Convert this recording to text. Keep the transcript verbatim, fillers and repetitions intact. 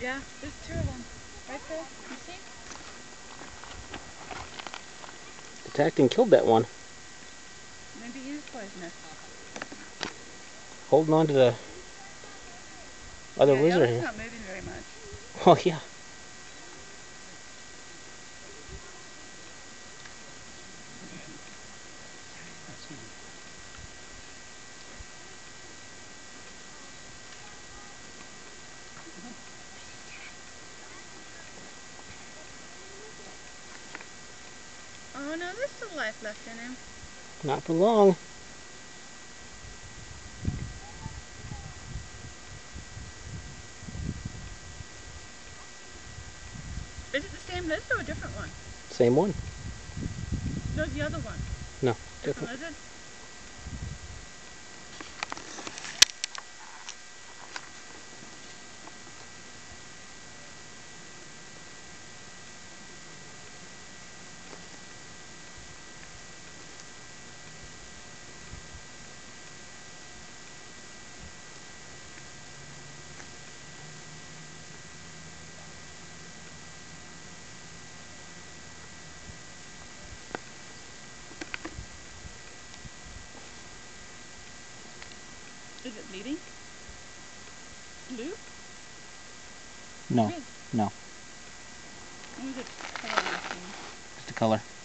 Yeah, there's two of them. Right there, you see? Attacked and killed that one. Maybe he is poisonous. Holding on to the other Yeah, the lizard other's here. not moving very much. Oh yeah. Oh no, there's still life left in him. Not for long. Is it the same lizard or a different one? Same one. No, the other one. No, Different different. lizard? Is it bleeding? Blue? No, Red? no. What was it? Color I'm asking. Just the color.